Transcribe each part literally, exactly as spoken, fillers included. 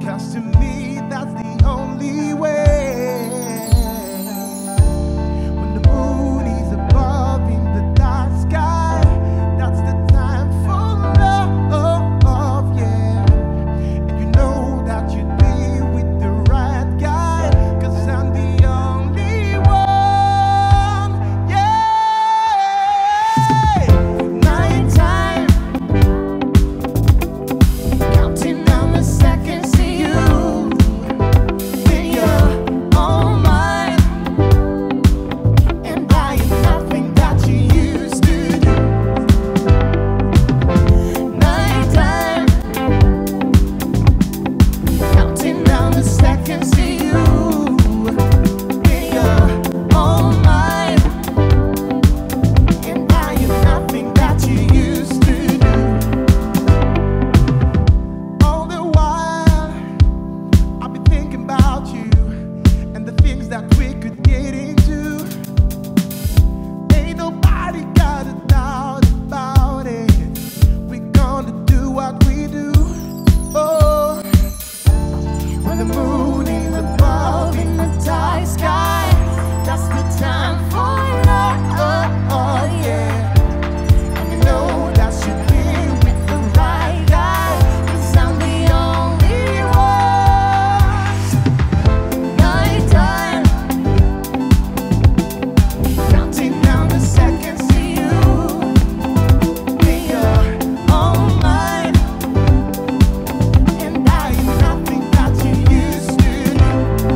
'cause to me that's the only way. When the moon is above in the dark sky, that's the time for love, yeah. And you know that you'd be with the right guy, 'cause I'm the only one, yeah. Nighttime, counting down the seconds to you. When you're on mine, and buying nothing that you used to do. Nighttime, counting down the seconds to you. When you're on mine, and buying nothing that you used to do. All the while, I've been thinking about you and the things that we could get into. Ain't nobody got a doubt about it. We're gonna do what we do. Oh, when the moon is above in the dark sky, that's the time for love, yeah. And you know that you'd be with the right guy, 'cause I'm the only one. Nighttime, counting down the seconds to you. When you're on mine, and buying nothing that you used to do.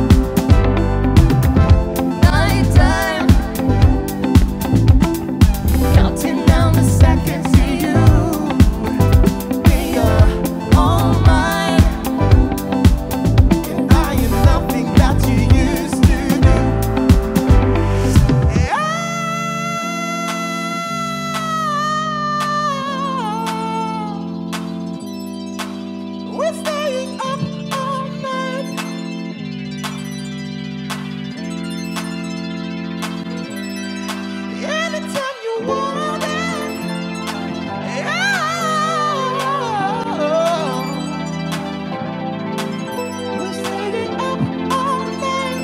Nighttime, counting down the seconds to you. When you're on mine, and buying nothing that you used to do. We're staying up all night. Anytime you want it. We're staying up all night.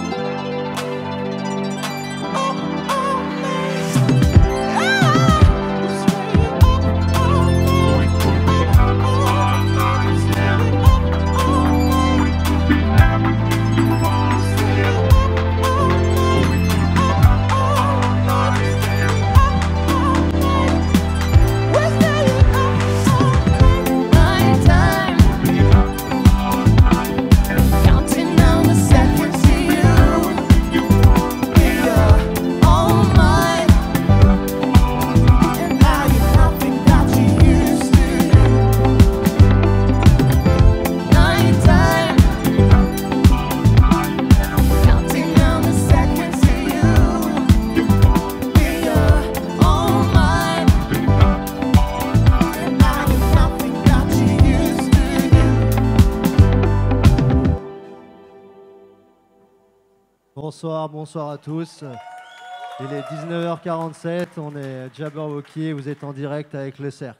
Up all night. We're staying up all night. Up all night. Staying up all night. Staying up all night. Up all night. Staying up all night. We're staying up all night. Nighttime, counting down the seconds to you. When you're on mine, and buying nothing that you used to do. Nighttime, counting down the seconds to you. When you're on mine, and buying nothing that you used to do. Bonsoir, bonsoir à tous. Il est dix-neuf heures quarante-sept, on est Jabberwocky, vous êtes en direct avec le Cercle.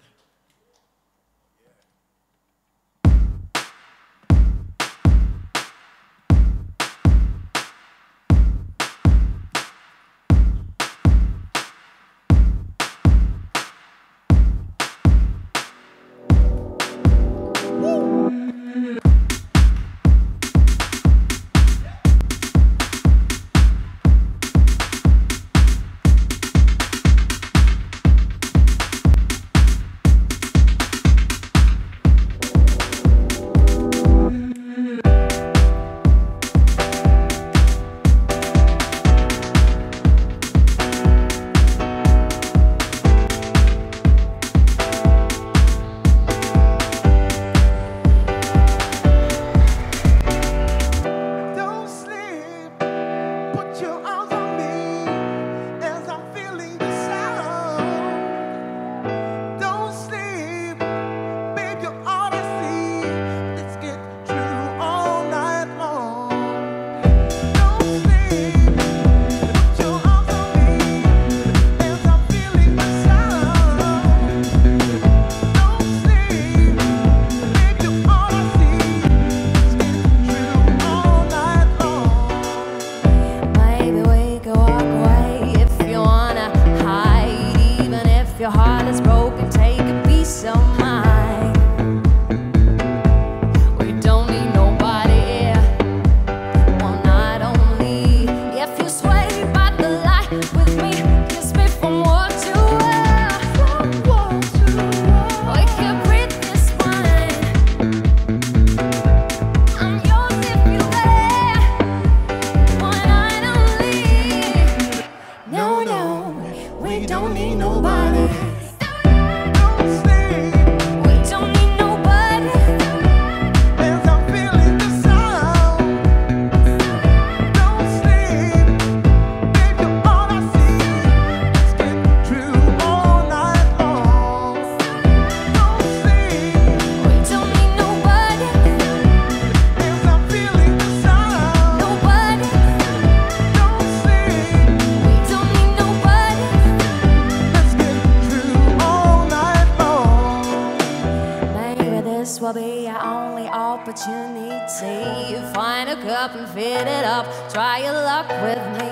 you need, say, find a cup and fill it up. Try your luck with me.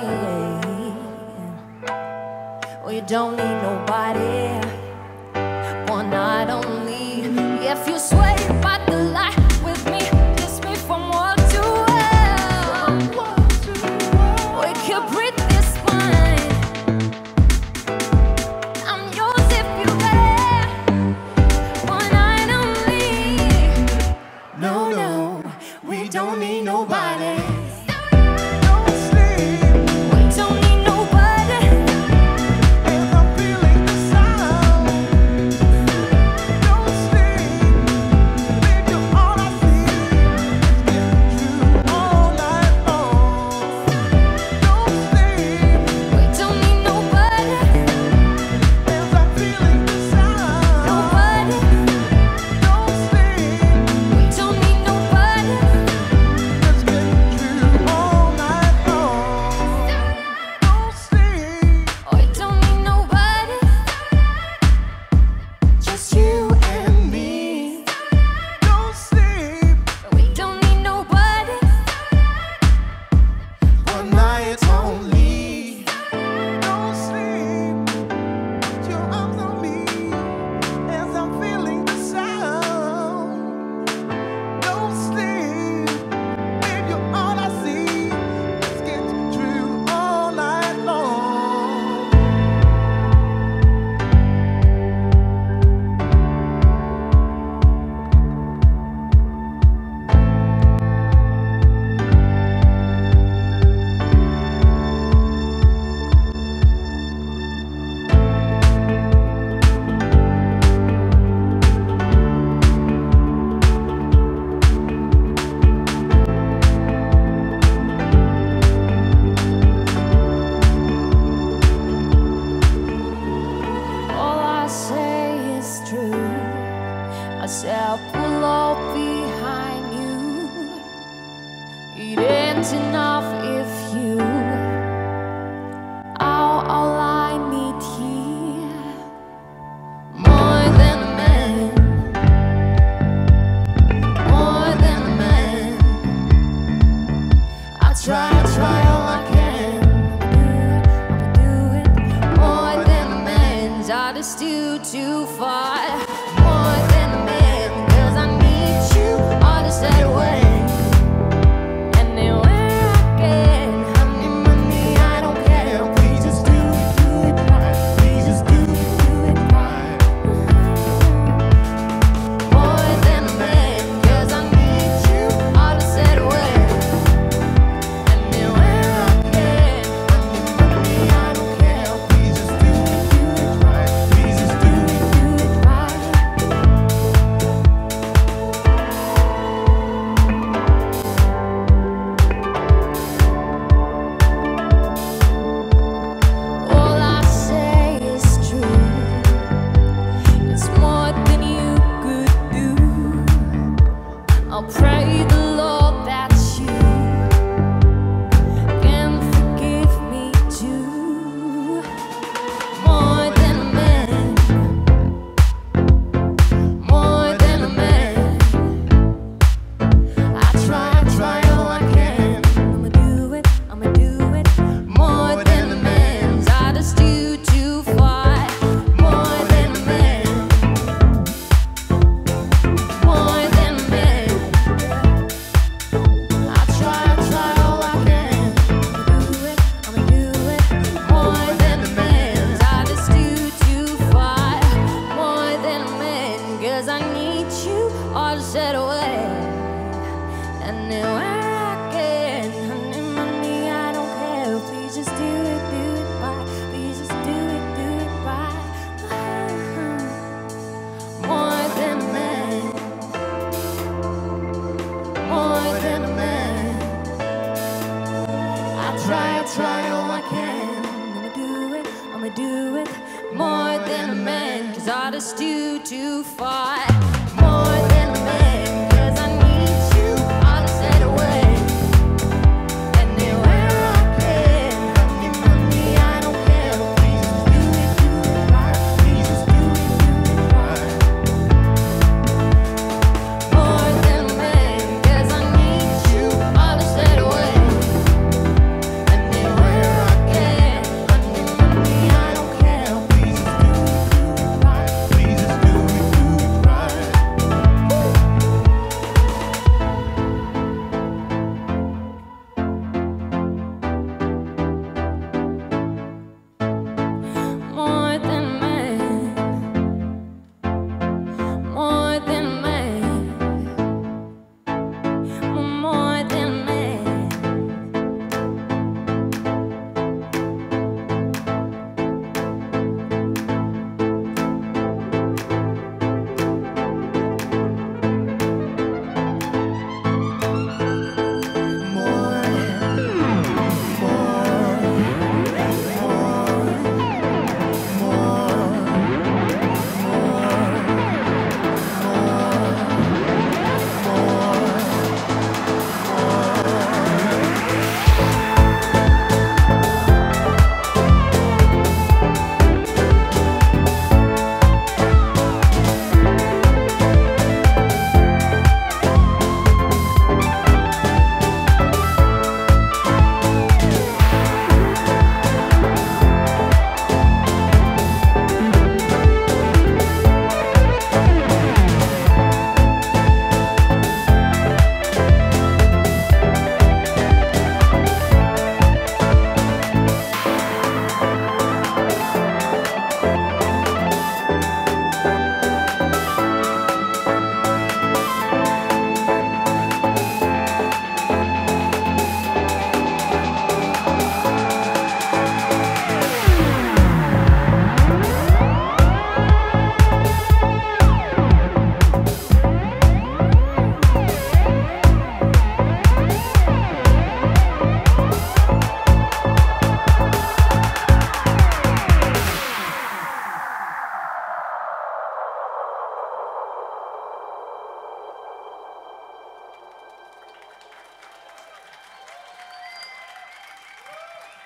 Well, you don't need nobody, one night only. If you sway by the light with me, kiss me from wall to wall. We could breathe this wine. I'm yours if you're there, one night only. No, no, we don't need nobody.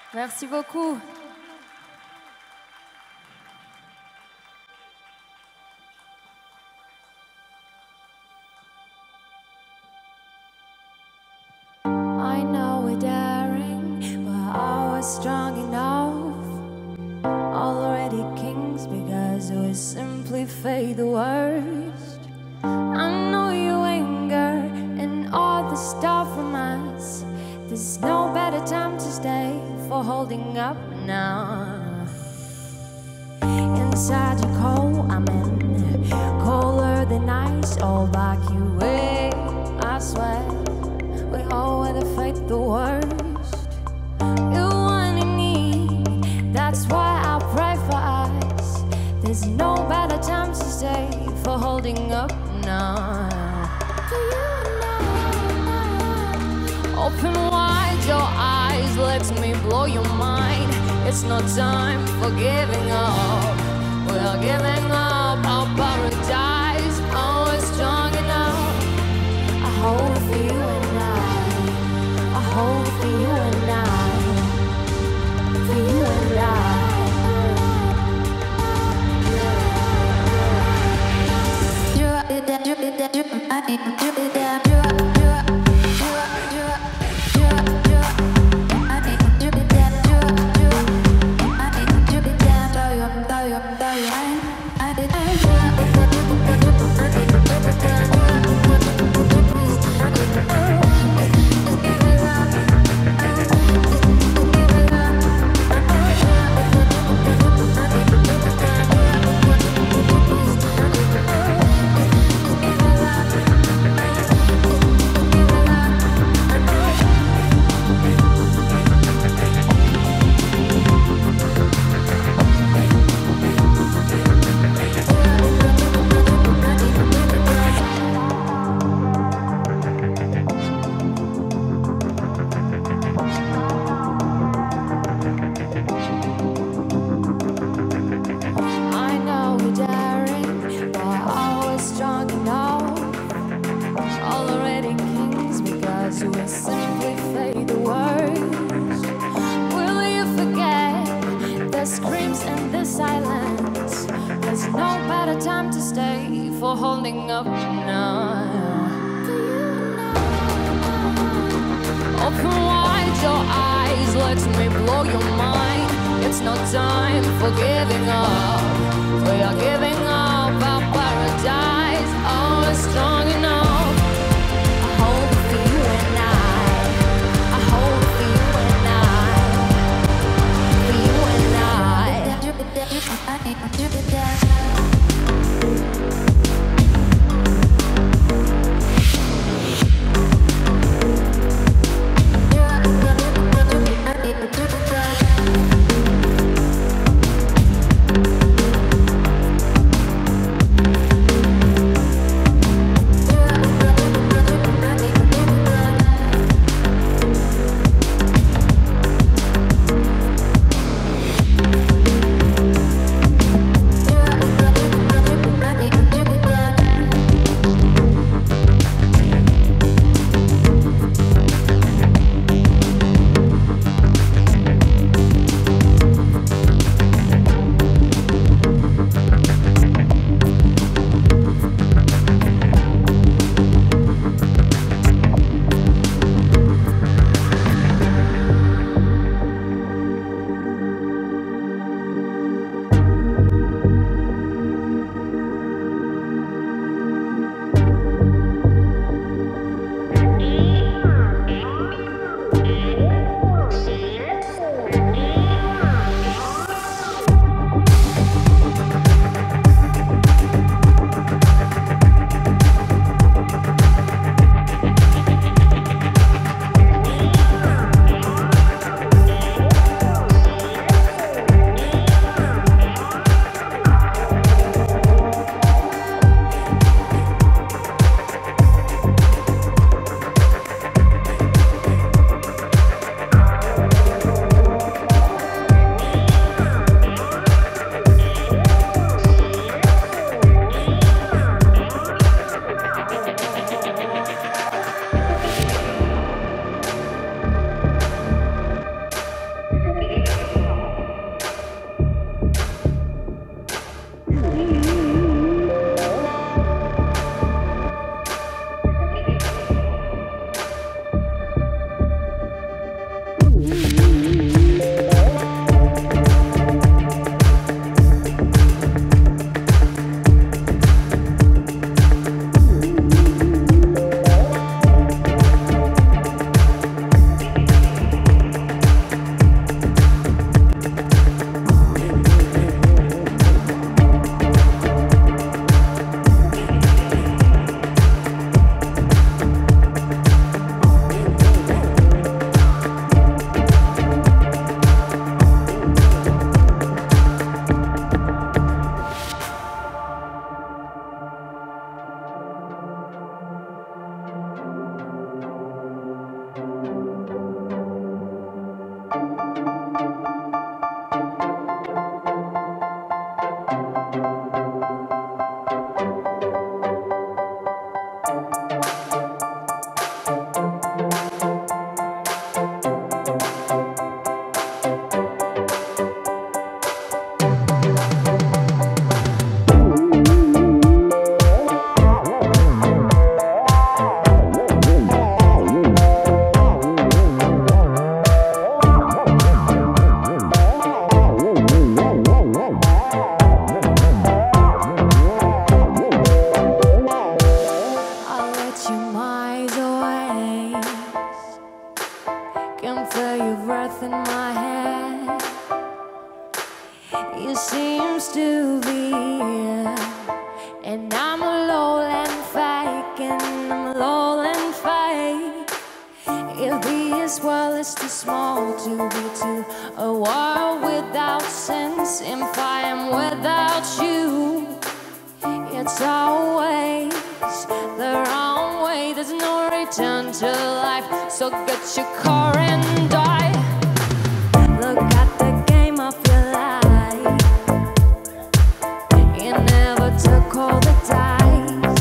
Merci beaucoup. I know we're daring, but I was strong enough. Already kings because we simply fade the worst. I know you anger and all the stuff from us. There's no better time to stay for holding up now. Inside your cold, I'm in colder than ice. All back you way, I swear. We all weather fight the worst. You want and need, that's why I pray for us. There's no better time to stay for holding up now. Do you know? Open wide your eyes, let me blow your mind. It's no time for giving up. We are giving up our paradise. Oh, it's strong enough. I hold for you and I. I hold for you and I. For you and I. Holding up now. Open wide your eyes, let me blow your mind. It's no time for giving up. We are giving up our paradise. Oh, it's strong enough. I hold it for you and I. I hold it for you and I. For you and I. after your breath in my head. It seems to be here, and I'm alone and fake, and I'm alone and fake. If this world is too small to be to a world without sense, if I am without you, it's always the wrong way. There's no return to life, so get your car and die. Look at the game of your life. You never took all the dice.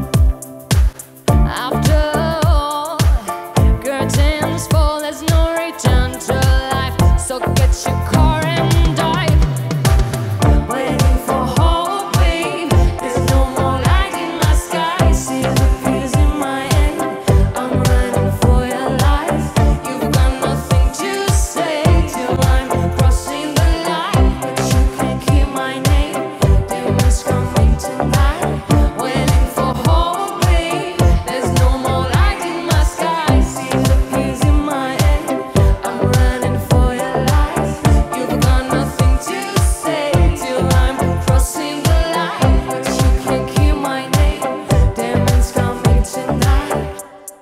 After all, curtains fall, there's no return to life, so get your car and die. Waiting for hope, babe. There's no more light in my sky. See the fears in my head. I'm running for your life. You've got nothing to say till I'm crossing the line, but you can't keep my name. Demons coming tonight. Waiting for hope, babe. There's no more light in my sky. See the fears in my head. I'm running for your life. You've got nothing to say till I'm crossing the line, but you can't keep my name. Demons coming tonight.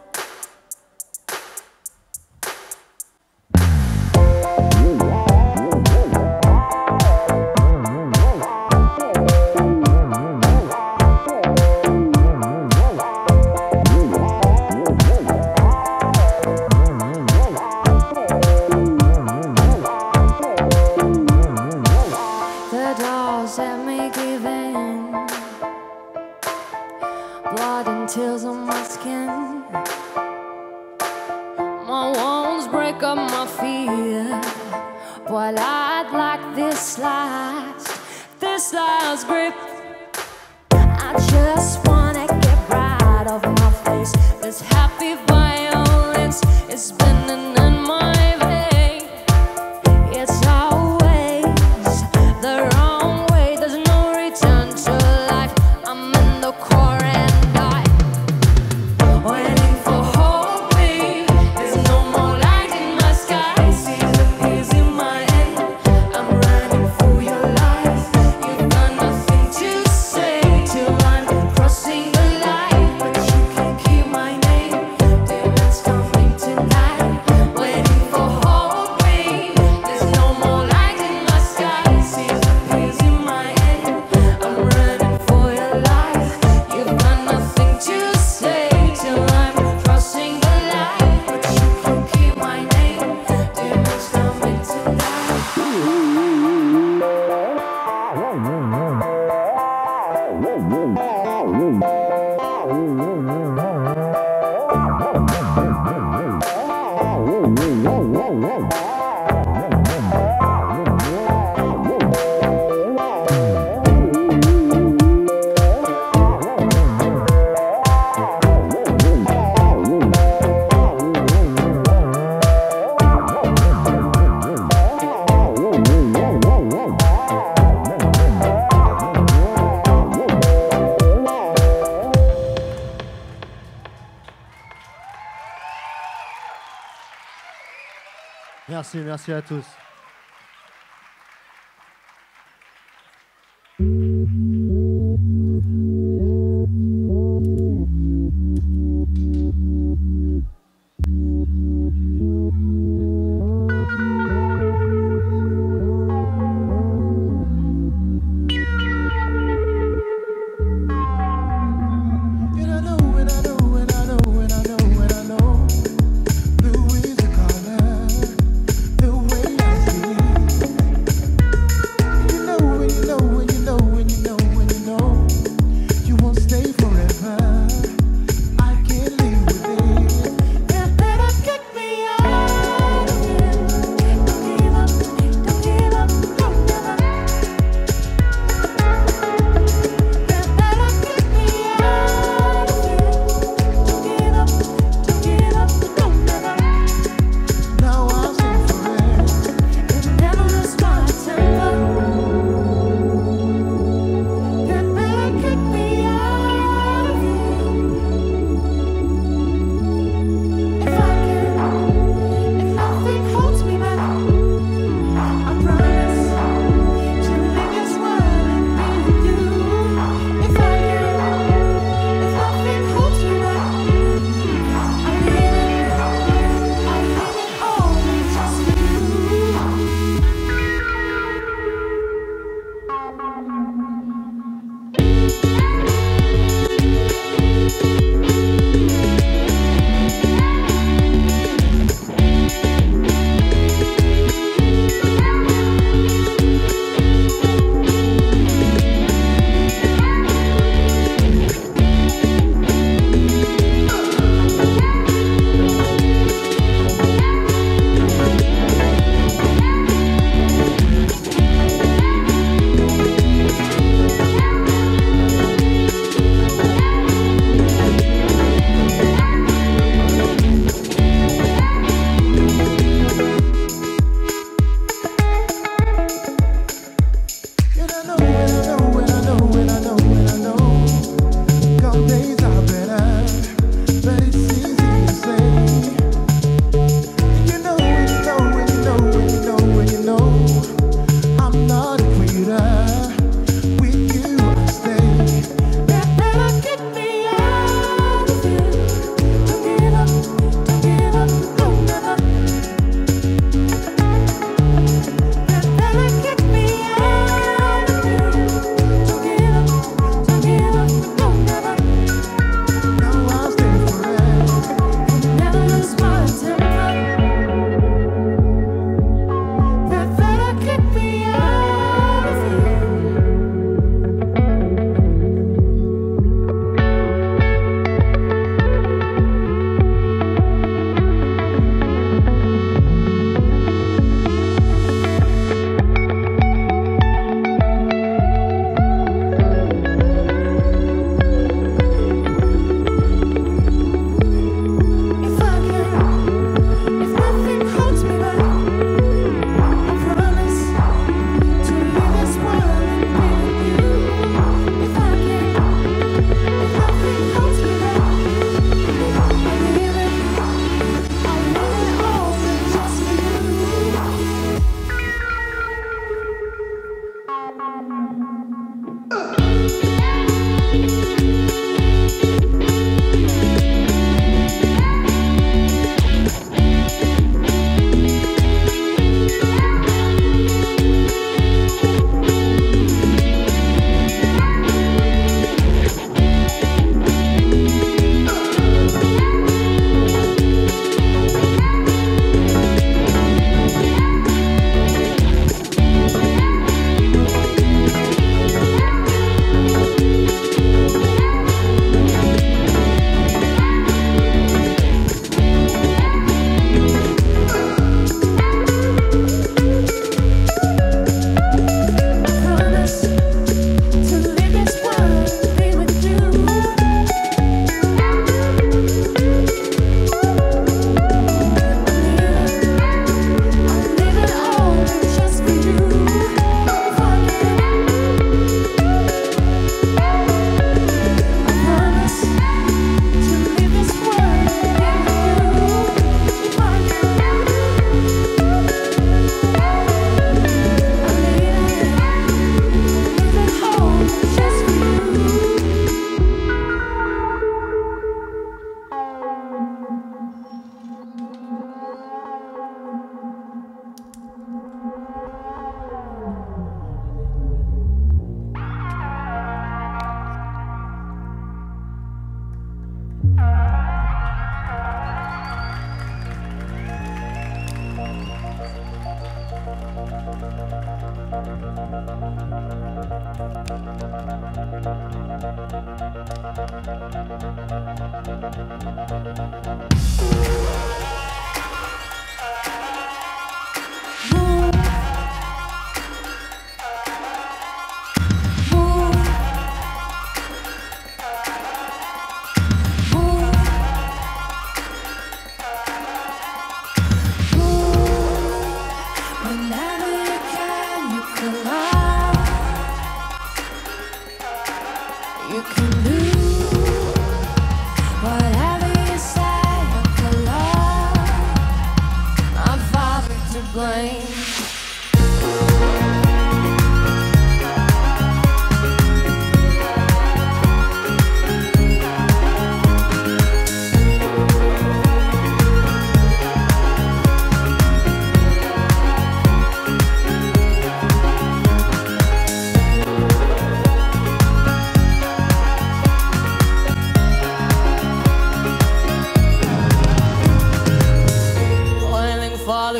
The dolls that me give in, blood and tears on my skin. My wounds break up my fear, but I'd like this last, this last grip. I just wanna get right off my face. This happy violence is spinning in my veins. It's always the wrong way. There's no return to life. I'm in the core and die. Waiting for hope, babe. There's no more light in my sky. See the fears in my head. I'm running for your life. You've got nothing to say till I'm crossing the line, but you can't keep my name. Demons coming tonight. Waiting for hope, babe. There's no more light in my sky. See the fears in my head. I'm running for your life. You've got nothing to say till I'm crossing the line, but you can't keep my name. Demons coming tonight. Merci, merci à tous. And I know, and I know, and I know, and I know, and I know. Blue is the color, the way I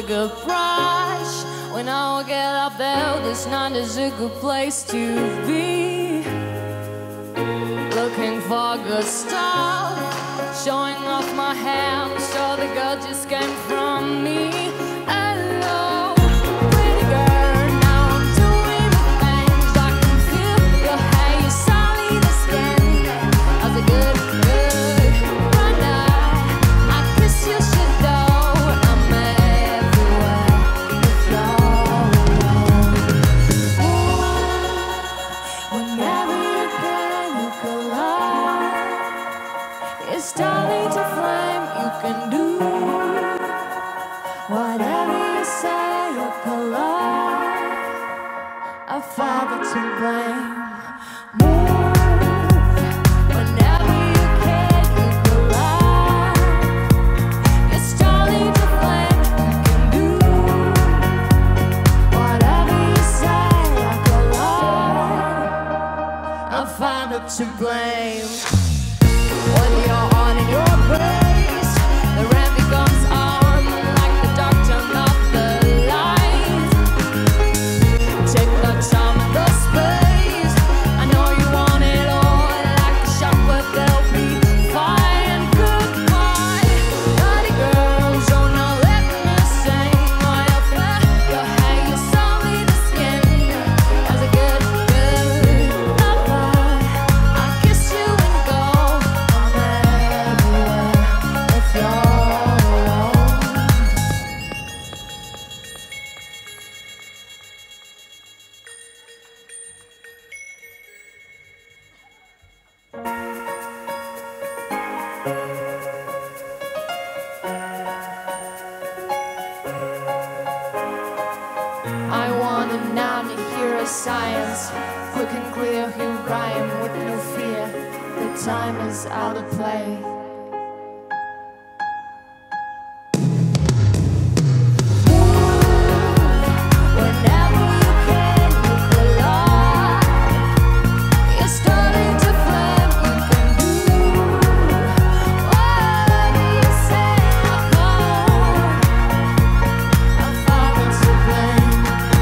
good brush. When I get up there, this night is a good place to be. Looking for good stuff, showing off my hands, so the girl just came from me. Hello, pretty girl, now I'm doing the things. I can feel your hair, your solid skin. How's it good, good? Right now, I kiss you, should know I'm everywhere if you're alone. Ooh, whenever you can, you collide. It's starting to flame, you can do whatever you say, you collide. A father to blame. Move whenever you can, you collide. It's starting to flame, you can do whatever you say, you collide. A father to blame. When you're on in your place, the ram becomes on like the dark turn off the light. Take the time and the space. I know you want it all, like a shop where there'll be fire and goodbye. Naughty girls, oh no, let me sing. Oh, your fur, your hair, your solid skin. As a good, good lover, I kiss you and go. I'm everywhere if you're alone. I wanted now to hear a science, quick and clear, you rhyme with no fear. The time is out of play. Whenever you can, you collide. You're starting to flame, you can do whatever you say. I'm father to blame.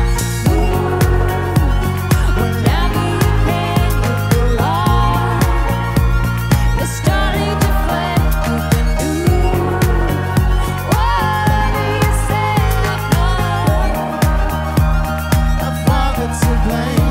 Whenever you can, you collide. You're starting to flame, you can do whatever you say. I'm father to blame.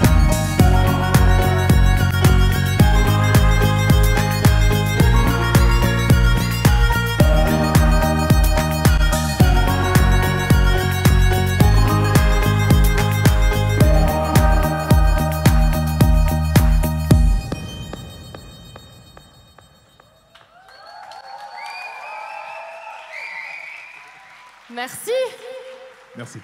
Merci. Merci.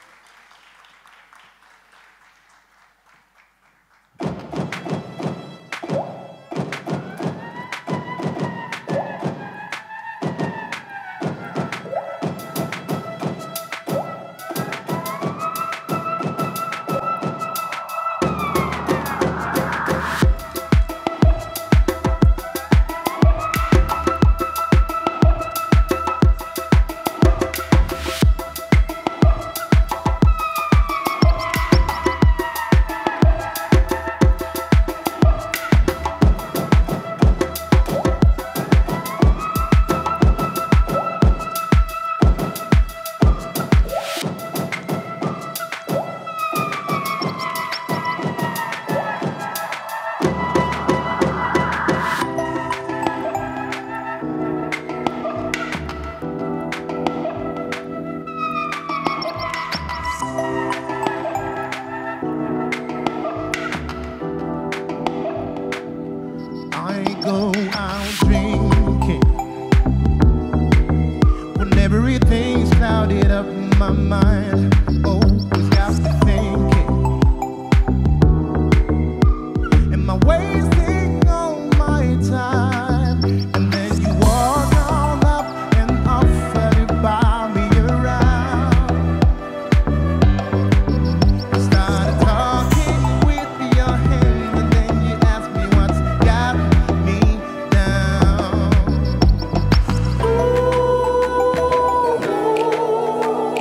I go out drinking when everything's clouded up in my mind. Always got me thinking, am I wasting all my time? And then you walk on up and offer to buy me around. I started talking with your hand, and then you asked me what's got me down. Ooh,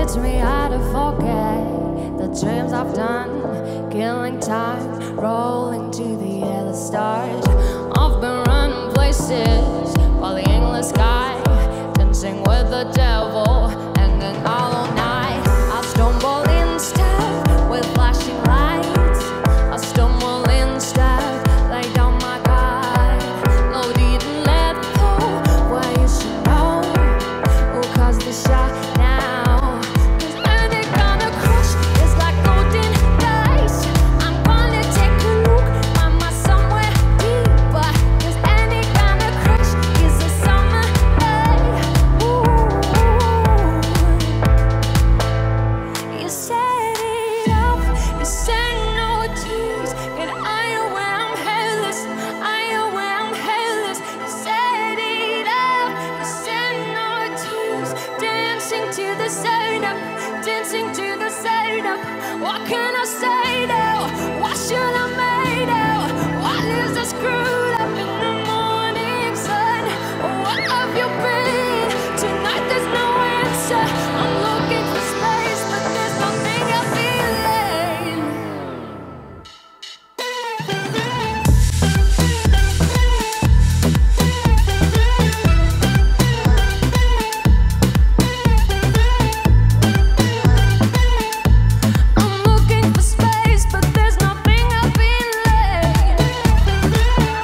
teach me how to forget the dreams I've done. Killing time, rolling to the other stars. I've been running places, following the sky, dancing with the devil, hanging all night. I stumble in step with flashing lights. I stumble in step, lay down my guard. No, didn't let go, why you should know who caused the shot now. Cause any kind of crush is like golden dice. I'm gonna take a look, find my somewhere deeper. Cause any kind of crush is a summer day. Ooh. You set it up, you said no tears. And I am where I'm headless, I am where I'm headless. You set it up, you said no tears. Dancing to the side up, dancing to the side up. What can I say now? What should I make now? What is the screwed up in the morning sun? What have you been? Tonight there's no answer. I'm looking for space, but there's nothing I feel like. I'm looking for space, but there's nothing I feel like.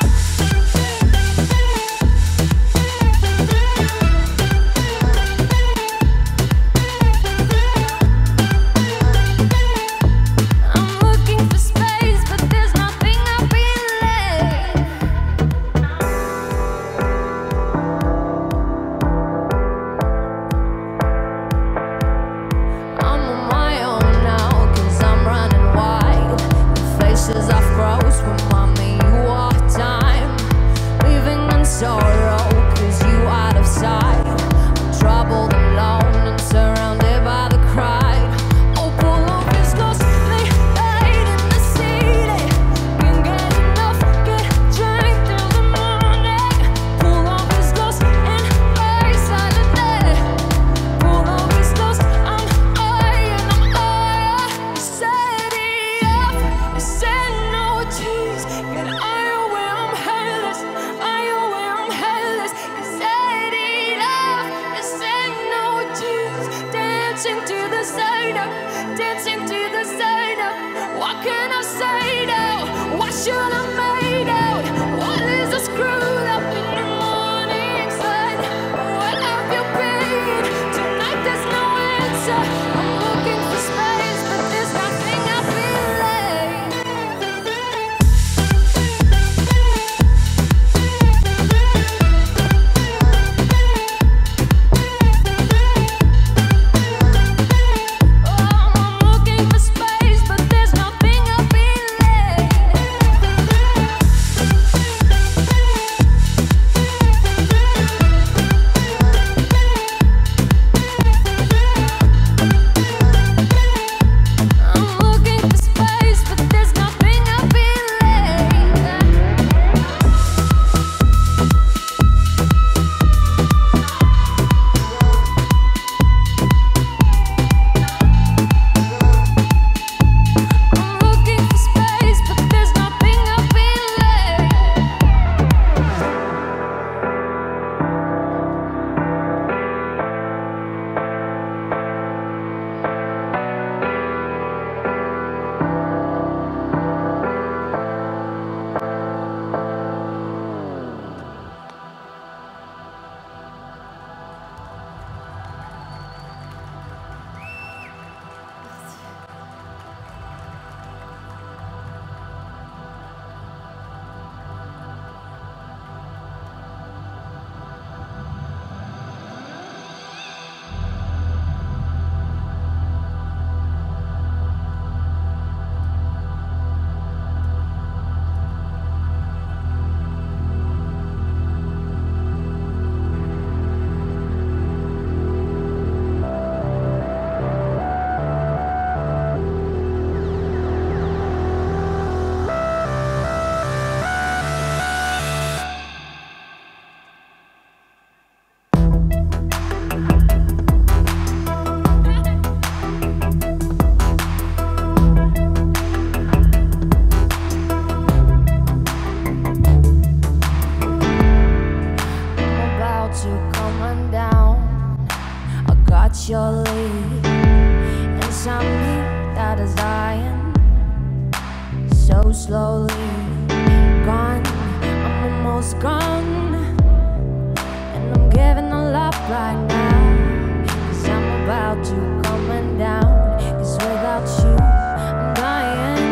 watch your lead. Inside me that is dying so slowly. Gone, I'm almost gone, and I'm giving all up right now, cause I'm about to coming down, cause without you I'm dying.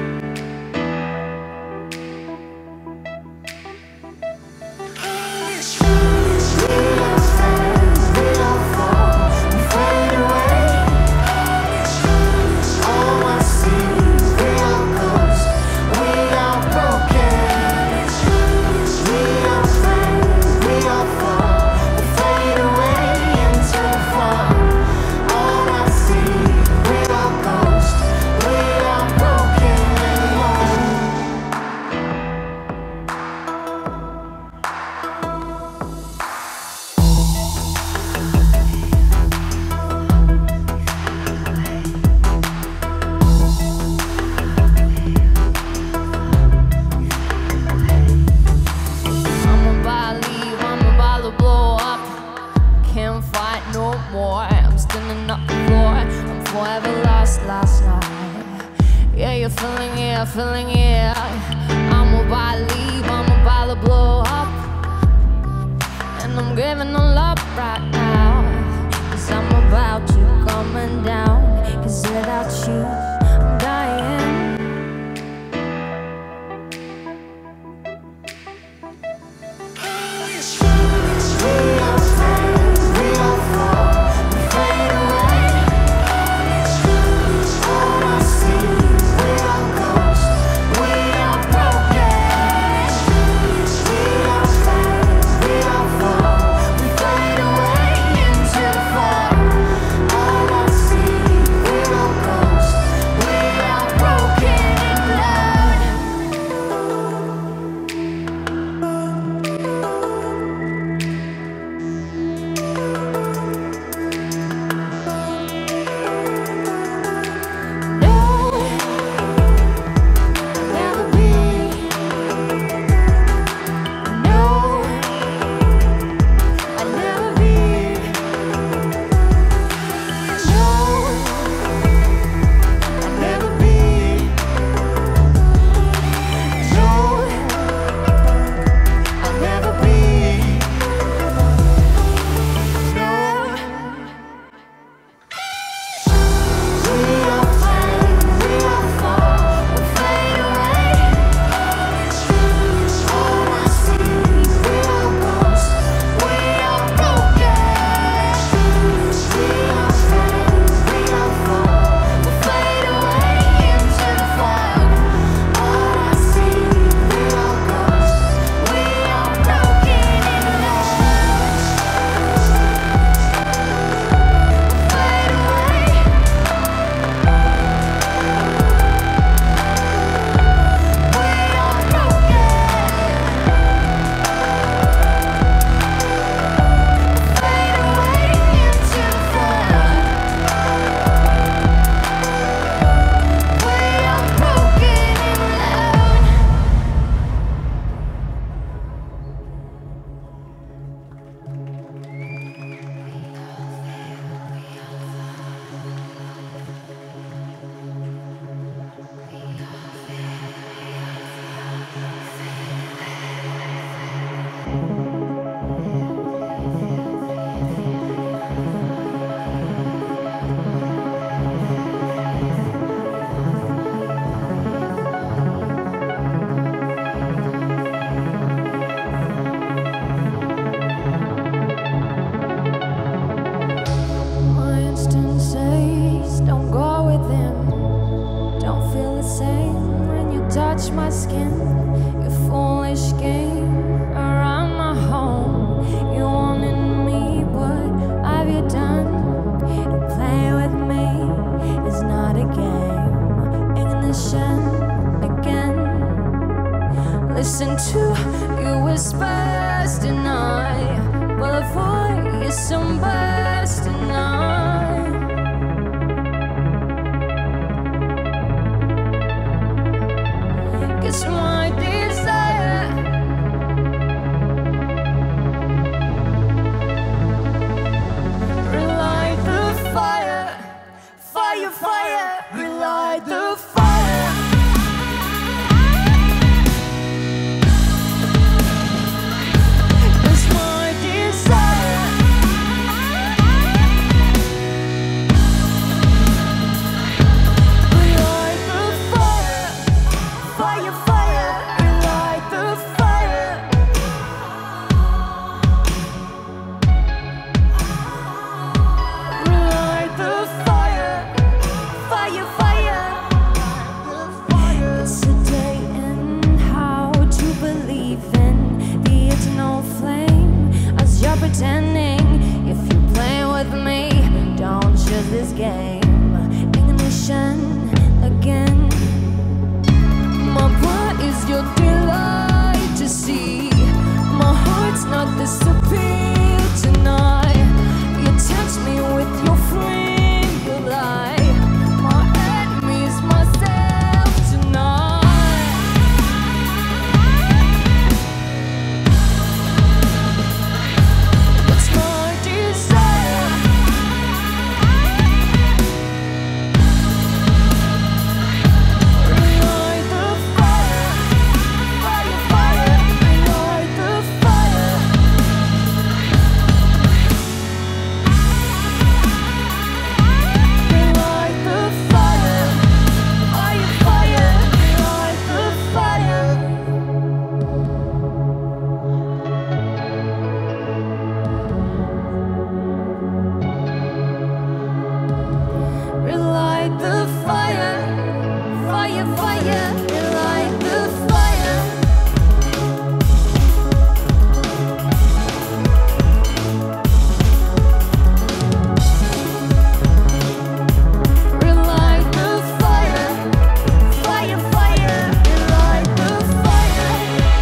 Feeling it, feeling it. I'm about to leave, I'm about to blow up, and I'm giving all up right now, cause I'm about to coming down, cause without you I'm dying. Listen to your whispers tonight, while I find you some best tonight. Guess my desire relight the understanding. If you play with me, don't choose this game. Ignition again. My blood is your delight to see. My heart's not disappear tonight. You touch me with your finger light. My enemy is myself tonight. It's my desire. Relight the fire, fire, fire. Relight the fire. Relight the fire, fire, fire. Relight the fire. Relight the fire, fire, fire. Relight the fire. Relight the fire, fire, fire. Relight the fire.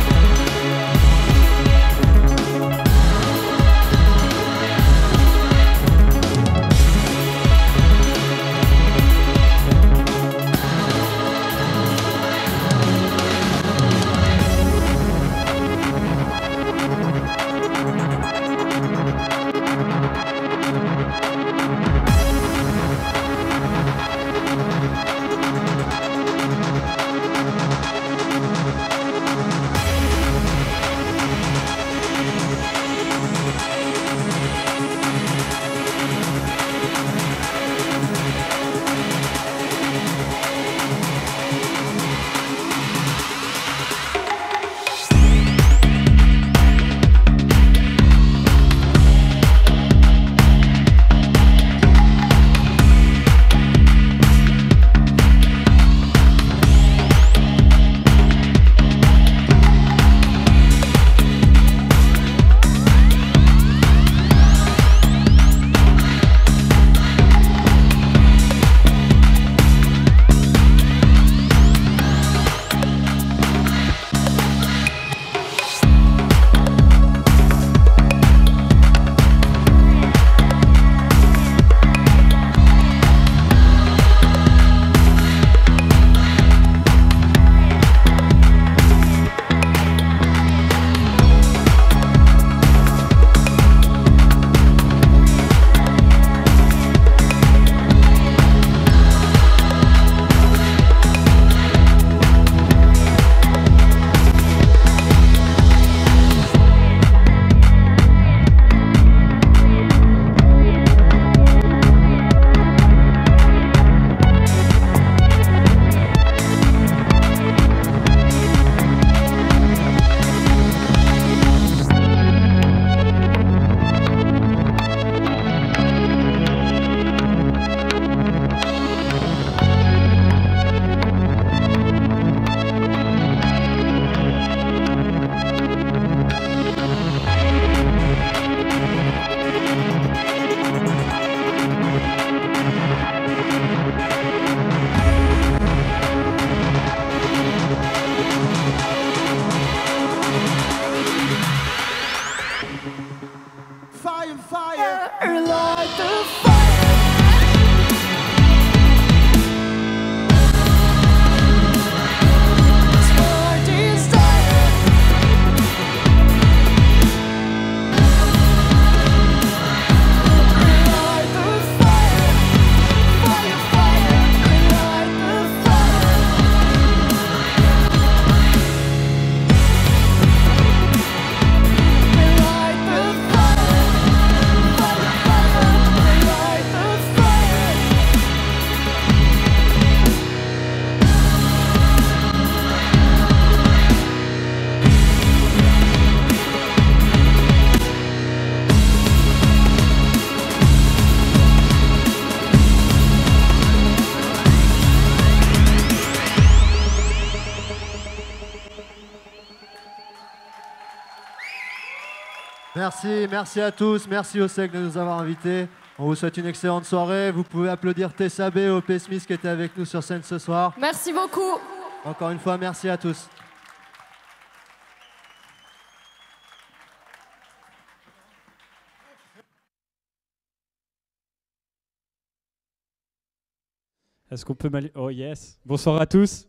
Fire, fire. Relight the fire. It's my desire. Relight the fire, fire, fire. Relight the fire. Relight the fire, fire, fire. merci, merci à tous, merci au S E C de nous avoir invités. On vous souhaite une excellente soirée. Vous pouvez applaudir Tessa B et O P Smith qui étaient avec nous sur scène ce soir. Merci beaucoup. Encore une fois, merci à tous. Est-ce qu'on peut m'aller... Oh yes. Bonsoir à tous.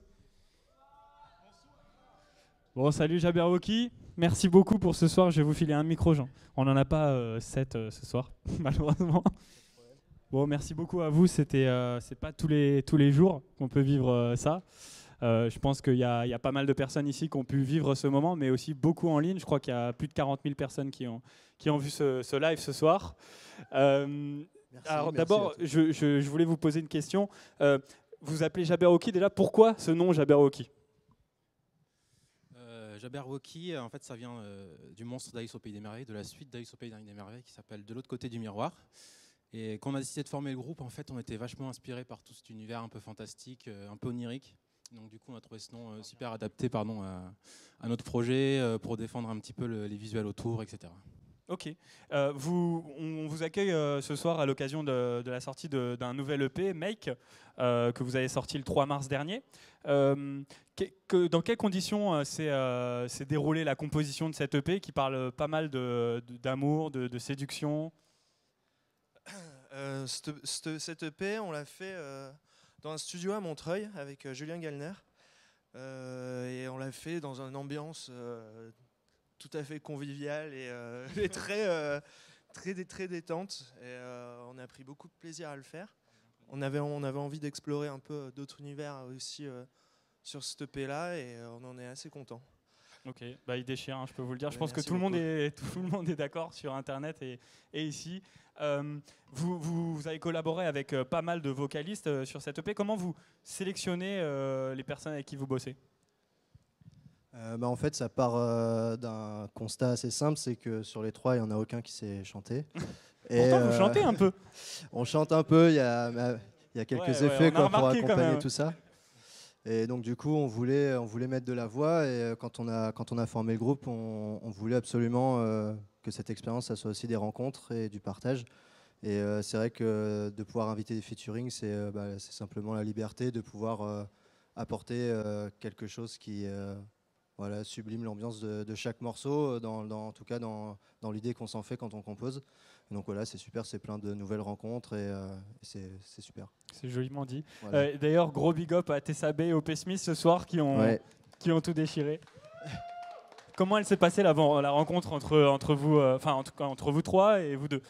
Bon, salut Jabberwocky. Merci beaucoup pour ce soir. Je vais vous filer un micro, Jean. On n'en a pas euh, sept euh, ce soir, malheureusement. Bon, merci beaucoup à vous. C'était, euh, c'est pas tous les, tous les jours qu'on peut vivre euh, ça. Euh, je pense qu'il y a, il y a pas mal de personnes ici qui ont pu vivre ce moment, mais aussi beaucoup en ligne. Je crois qu'il y a plus de quarante mille personnes qui ont, qui ont vu ce, ce live ce soir. Euh, Merci, alors merci d'abord, je, je, je voulais vous poser une question. Euh, vous vous appelez Jabberwocky déjà. Pourquoi ce nom Jabberwocky? euh, Jabberwocky, en fait, ça vient euh, du monstre d'Alice au Pays des Merveilles, de la suite d'Alice au Pays des Merveilles qui s'appelle De l'autre côté du miroir. Et quand on a décidé de former le groupe, en fait, on était vachement inspiré par tout cet univers un peu fantastique, euh, un peu onirique. Donc du coup, on a trouvé ce nom euh, super adapté pardon, à, à notre projet euh, pour défendre un petit peu le, les visuels autour, et cetera. Ok. Euh, vous, on vous accueille euh, ce soir à l'occasion de, de la sortie de, d'un nouvel E P, Make, euh, que vous avez sorti le trois mars dernier. Euh, que, que, dans quelles conditions euh, s'est euh, déroulée la composition de cet E P qui parle pas mal de, de, d'amour, de, de séduction? euh, cette, cette, Cet E P, on l'a fait euh, dans un studio à Montreuil avec euh, Julien Gallner. Euh, et on l'a fait dans une ambiance... Euh, tout à fait convivial et, euh, et très, euh, très, très détente. Et, euh, on a pris beaucoup de plaisir à le faire. On avait, on avait envie d'explorer un peu d'autres univers aussi euh, sur ce E P-là et euh, on en est assez content. Ok, bah, il déchire, hein, je peux vous le dire. Ouais, je pense que tout le, monde est, tout le monde est d'accord sur Internet et, et ici. Euh, vous, vous, vous avez collaboré avec euh, pas mal de vocalistes euh, sur cette E P. Comment vous sélectionnez euh, les personnes avec qui vous bossez? Euh, bah, en fait, ça part euh, d'un constat assez simple, c'est que sur les trois, il n'y en a aucun qui sait chanter. Et, Pourtant, vous euh, chantez un peu. On chante un peu, il y a, il y a quelques Ouais, effets ouais, on a quoi, pour remarqué quand accompagner même. tout ça. Et donc du coup, on voulait, on voulait mettre de la voix. Et euh, quand on a, quand on a formé le groupe, on, on voulait absolument euh, que cette expérience, ça soit aussi des rencontres et du partage. Et euh, c'est vrai que de pouvoir inviter des featuring, c'est euh, bah, c'est simplement la liberté de pouvoir euh, apporter euh, quelque chose qui euh, voilà, sublime l'ambiance de, de chaque morceau, dans, dans, en tout cas dans, dans l'idée qu'on s'en fait quand on compose. Et donc voilà, c'est super, c'est plein de nouvelles rencontres et, euh, et c'est super. C'est joliment dit. Voilà. Euh, D'ailleurs, gros big up à Tessa B et O P Smith ce soir qui ont, Ouais. qui ont tout déchiré. Comment elle s'est passée la, la rencontre entre, entre, vous, euh, enfin, en tout cas, entre vous trois et vous deux?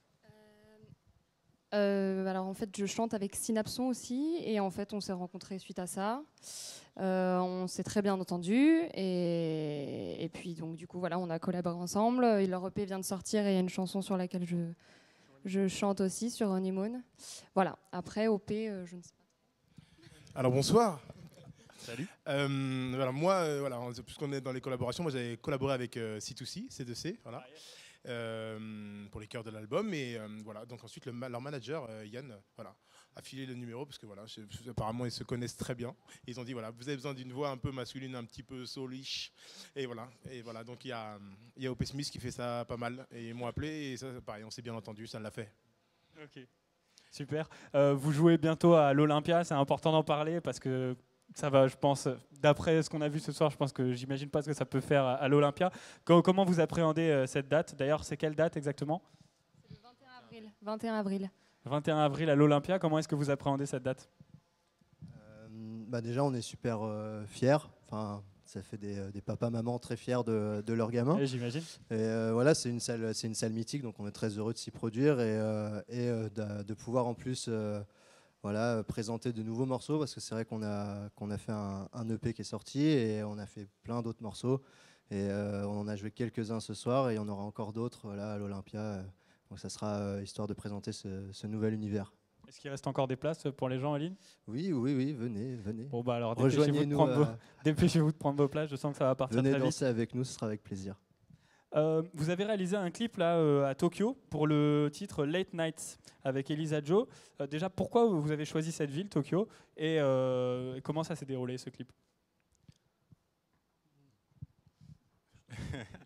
Euh, alors en fait, je chante avec Synapson aussi, et en fait, on s'est rencontrés suite à ça. Euh, on s'est très bien entendu, et, et puis donc du coup voilà, on a collaboré ensemble. Et leur E P vient de sortir, et il y a une chanson sur laquelle je je chante aussi sur Honeymoon. Voilà. Après O P, euh, je ne sais pas. Alors bonsoir. Salut. Euh, voilà, moi, euh, voilà, puisqu'on est dans les collaborations, moi j'avais collaboré avec euh, C deux C, C deux C, voilà. Euh, pour les chœurs de l'album et euh, voilà, donc ensuite le, leur manager euh, Yann euh, voilà, a filé le numéro parce que voilà, apparemment ils se connaissent très bien. Ils ont dit voilà, vous avez besoin d'une voix un peu masculine, un petit peu soulish, et voilà, et voilà, donc il y a, il y a O P Smith qui fait ça pas mal et ils m'ont appelé et ça pareil, on s'est bien entendu, ça l'a fait. Ok, super. Euh, vous jouez bientôt à l'Olympia, c'est important d'en parler parce que ça va, je pense, d'après ce qu'on a vu ce soir, je pense que j'imagine pas ce que ça peut faire à, à l'Olympia. Comment vous appréhendez euh, cette date? D'ailleurs, c'est quelle date exactement? C'est le vingt et un avril. vingt et un avril. vingt et un avril à l'Olympia. Comment est-ce que vous appréhendez cette date? euh, bah Déjà, on est super euh, fiers. Enfin, ça fait des, des papas-mamans très fiers de, de leurs gamins. Et j'imagine. Et euh, voilà, c'est une salle, c'est une salle mythique, donc on est très heureux de s'y produire et, euh, et euh, de, de pouvoir en plus euh, voilà, présenter de nouveaux morceaux, parce que c'est vrai qu'on a, qu'on a fait un, un E P qui est sorti et on a fait plein d'autres morceaux. Et euh, on en a joué quelques-uns ce soir et il y en aura encore d'autres voilà, à l'Olympia. Donc ça sera euh, histoire de présenter ce, ce nouvel univers. Est-ce qu'il reste encore des places pour les gens en ligne? Oui, oui, oui, venez, venez. Bon, bah alors dépêchez-vous de, prendre euh, vos, dépêchez-vous de prendre vos places, je sens que ça va partir venez très vite. danser avec nous, ce sera avec plaisir. Euh, vous avez réalisé un clip là euh, à Tokyo pour le titre Late Nights avec Elisa Joe. Euh, déjà, pourquoi vous avez choisi cette ville, Tokyo, et euh, comment ça s'est déroulé ce clip?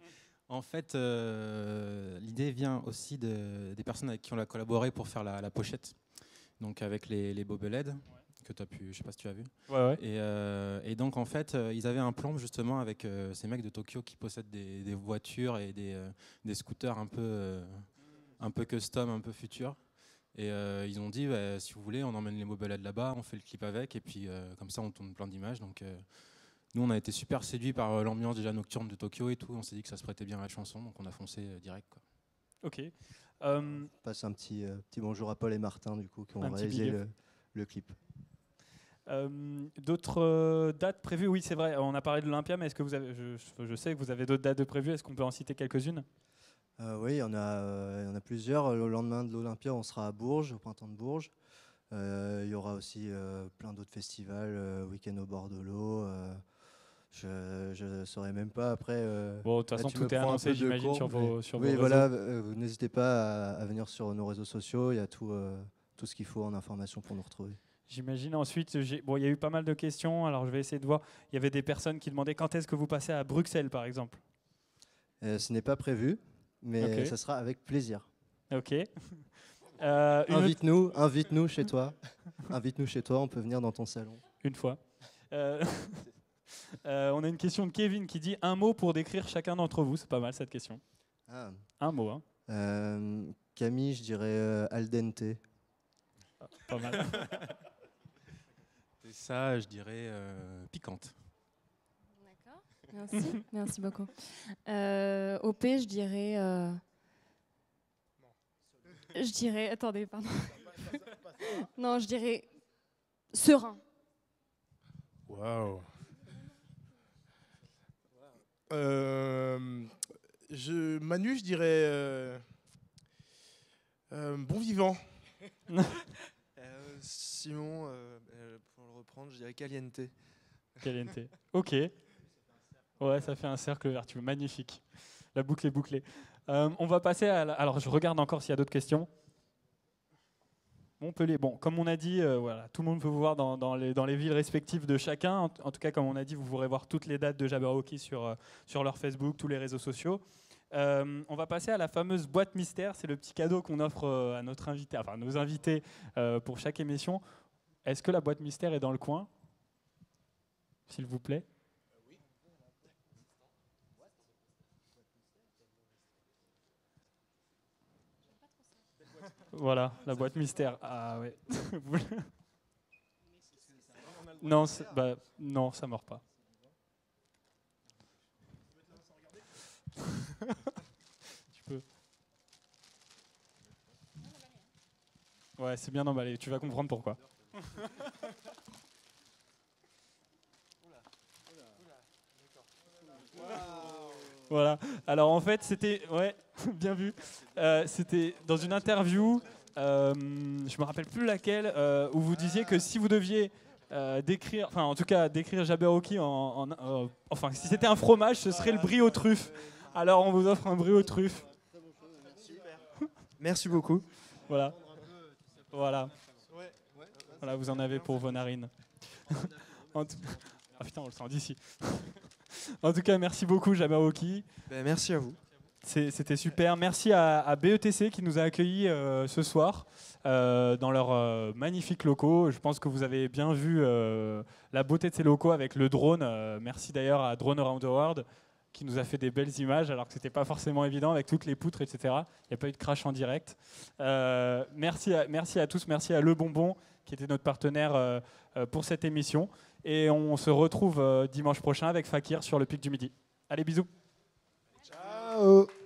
En fait, euh, l'idée vient aussi de, des personnes avec qui on a collaboré pour faire la, la pochette. Donc avec les, les Bobelhead, ouais. que tu as pu, je sais pas si tu as vu. Ouais, ouais. Et, euh, et donc en fait, euh, ils avaient un plan justement avec euh, ces mecs de Tokyo qui possèdent des, des voitures et des, euh, des scooters un peu, euh, un peu custom, un peu futur. Et euh, ils ont dit, bah, si vous voulez, on emmène les Bobelhead là-bas, on fait le clip avec, et puis euh, comme ça, on tourne plein d'images. Donc euh, nous, on a été super séduits par euh, l'ambiance déjà nocturne de Tokyo et tout. On s'est dit que ça se prêtait bien à la chanson, donc on a foncé euh, direct, quoi. Ok. Euh, On passe un petit, euh, petit bonjour à Paul et Martin, du coup, qui ont Un petit réalisé big le, le clip. euh, d'autres euh, dates prévues? Oui, c'est vrai, on a parlé de l'Olympia, mais est-ce que vous avez, je, je sais que vous avez d'autres dates de prévues, est-ce qu'on peut en citer quelques-unes? Euh, oui, il y en a, euh, il y en a plusieurs. Le lendemain de l'Olympia, on sera à Bourges, au printemps de Bourges. Euh, il y aura aussi euh, plein d'autres festivals, euh, Week-end au bord de l'eau. Euh, je ne saurais même pas après. Euh, Bon, de toute là, façon, tu me tout est prends un annoncé, peu de j'imagine, court, sur mais- vos, sur vos Oui, réseaux. voilà, euh, vous n'hésitez pas à, à venir sur nos réseaux sociaux. Il y a tout, euh, tout ce qu'il faut en information pour nous retrouver. J'imagine ensuite, j'ai- bon, il y a eu pas mal de questions, alors je vais essayer de voir. Il y avait des personnes qui demandaient quand est-ce que vous passez à Bruxelles, par exemple. Euh, ce n'est pas prévu, mais Ok. ça sera avec plaisir. Ok. Euh, une, autre- Invite-nous, invite-nous chez toi. Invite-nous chez toi, on peut venir dans ton salon. une fois. Euh, euh, on a une question de Kevin qui dit un mot pour décrire chacun d'entre vous. C'est pas mal cette question. Ah. Un mot, hein. Euh, Camille, je dirais euh, al dente. Pas mal. Et ça, je dirais euh, piquante. D'accord. Merci. Merci beaucoup. Euh, O P, je dirais. euh, Je dirais. Attendez, pardon. Non, je dirais serein. Waouh. Euh, je, Manu, je dirais euh, euh, bon vivant. Euh, Simon, euh, euh, pour le reprendre, je dirais caliente. Caliente. Ok. Ouais, ça fait un cercle vertueux. Magnifique. La boucle est bouclée. Euh, on va passer à la... Alors, je regarde encore s'il y a d'autres questions. Montpellier. Bon, comme on a dit, euh, voilà, tout le monde peut vous voir dans, dans, les, dans les villes respectives de chacun. En, en tout cas, comme on a dit, vous pourrez voir toutes les dates de Jabberwocky sur, euh, sur leur Facebook, tous les réseaux sociaux. Euh, on va passer à la fameuse boîte mystère. C'est le petit cadeau qu'on offre euh, à notre invité, enfin nos invités euh, pour chaque émission. Est-ce que la boîte mystère est dans le coin, s'il vous plaît? Voilà, la boîte mystère. Ah ouais. non, c'est- bah, non, ça mord pas. Tu peux. Ouais, c'est bien emballé. Tu vas comprendre pourquoi. Voilà. Alors en fait, c'était, ouais, bien vu. Euh, c'était dans une interview, euh, je me rappelle plus laquelle, euh, où vous disiez que si vous deviez euh, décrire, enfin en tout cas décrire Jabberwocky en, en- euh, enfin si c'était un fromage, ce serait le brie aux truffes. Alors on vous offre un brie aux truffes. Merci beaucoup. Voilà. Voilà. Voilà, vous en avez pour vos narines. En tout- Ah putain, on le sent d'ici. En tout cas, merci beaucoup Jabberwocky. Ben, merci à vous. C'est- C'était super. Merci à, à B E T C qui nous a accueillis euh, ce soir euh, dans leurs euh, magnifiques locaux. Je pense que vous avez bien vu euh, la beauté de ces locaux avec le drone. Euh, merci d'ailleurs à Drone Around the World qui nous a fait des belles images alors que c'était pas forcément évident avec toutes les poutres, et cetera. Il n'y a pas eu de crash en direct. Euh, merci, à, merci à tous. Merci à Le Bonbon qui était notre partenaire euh, euh, pour cette émission. Et on se retrouve euh, dimanche prochain avec Fakir sur le Pic du Midi. Allez, bisous. Ciao.